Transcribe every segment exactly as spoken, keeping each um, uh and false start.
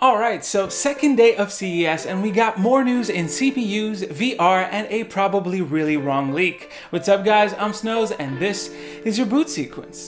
Alright, so second day of C E S and we got more news in C P Us, V R, and a probably really wrong leak. What's up guys, I'm Snows and this is your boot sequence.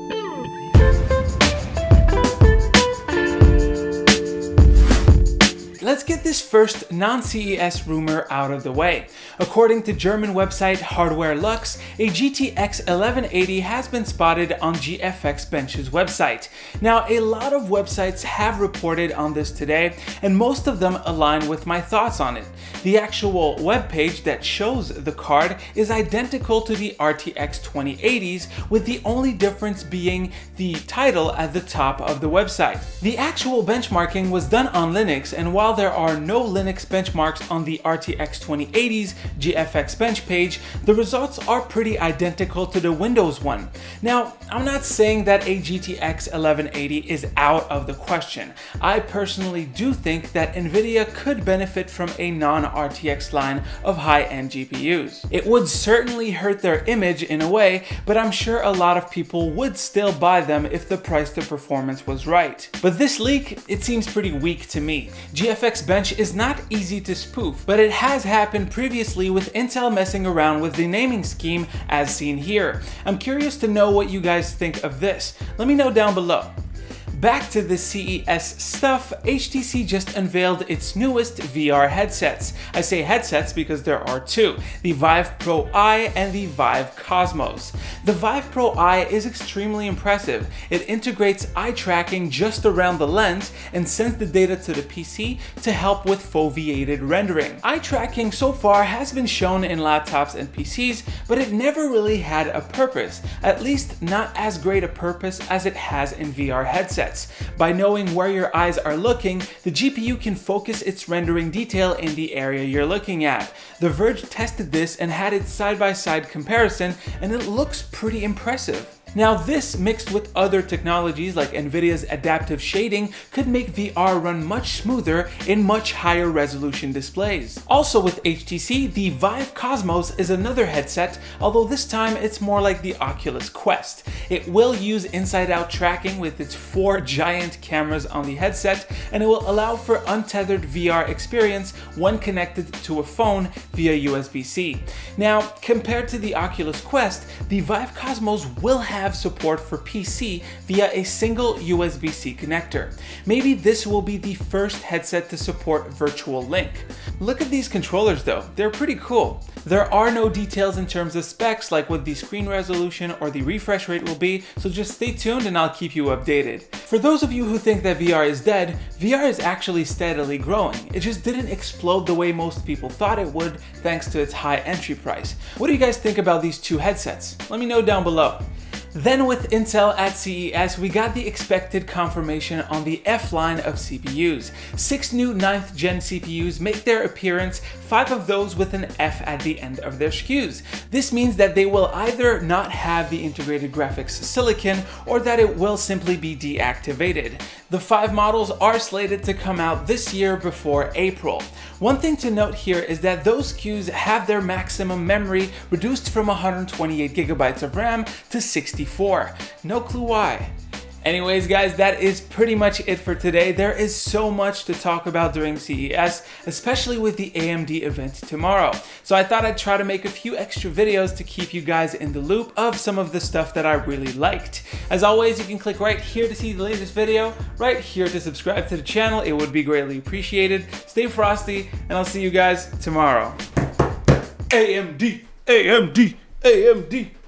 Let's get this first non-C E S rumor out of the way. According to German website Hardware Lux, a G T X eleven eighty has been spotted on G F X Bench's website. Now, a lot of websites have reported on this today, and most of them align with my thoughts on it. The actual web page that shows the card is identical to the R T X twenty eighties, with the only difference being the title at the top of the website. The actual benchmarking was done on Linux, and while there are no Linux benchmarks on the R T X twenty eighties G F X Bench page, the results are pretty identical to the Windows one. Now, I'm not saying that a G T X eleven eighty is out of the question. I personally do think that Nvidia could benefit from a non-R T X line of high-end G P Us. It would certainly hurt their image in a way, but I'm sure a lot of people would still buy them if the price to performance was right. But this leak, it seems pretty weak to me. G F X Bench is not easy to spoof, but it has happened previously with Intel messing around with the naming scheme as seen here. I'm curious to know what you guys think of this. Let me know down below. Back to the C E S stuff, H T C just unveiled its newest V R headsets. I say headsets because there are two, the Vive Pro I and the Vive Cosmos. The Vive Pro I is extremely impressive. It integrates eye tracking just around the lens and sends the data to the P C to help with foveated rendering. Eye tracking so far has been shown in laptops and P Cs, but it never really had a purpose, at least not as great a purpose as it has in V R headsets. By knowing where your eyes are looking, the G P U can focus its rendering detail in the area you're looking at. The Verge tested this and had its side-by-side comparison, and it looks pretty impressive. Now, this mixed with other technologies like Nvidia's adaptive shading could make V R run much smoother in much higher resolution displays. Also with H T C, the Vive Cosmos is another headset, although this time it's more like the Oculus Quest. It will use inside-out tracking with its four giant cameras on the headset, and it will allow for untethered V R experience when connected to a phone via U S B C. Now, compared to the Oculus Quest, the Vive Cosmos will have have support for P C via a single U S B C connector. Maybe this will be the first headset to support Virtual Link. Look at these controllers though, they're pretty cool. There are no details in terms of specs like what the screen resolution or the refresh rate will be, so just stay tuned and I'll keep you updated. For those of you who think that V R is dead, V R is actually steadily growing. It just didn't explode the way most people thought it would thanks to its high entry price. What do you guys think about these two headsets? Let me know down below. Then with Intel at C E S, we got the expected confirmation on the F line of C P Us. Six new ninth gen C P Us make their appearance, five of those with an F at the end of their S K Us. This means that they will either not have the integrated graphics silicon or that it will simply be deactivated. The five models are slated to come out this year before April. One thing to note here is that those S K Us have their maximum memory reduced from one hundred twenty-eight gigabytes of RAM to sixty-four. No clue why. Anyways guys, that is pretty much it for today. There is so much to talk about during C E S, especially with the A M D event tomorrow. So I thought I'd try to make a few extra videos to keep you guys in the loop of some of the stuff that I really liked. As always, you can click right here to see the latest video, right here to subscribe to the channel. It would be greatly appreciated. Stay frosty, and I'll see you guys tomorrow. A M D, A M D, A M D.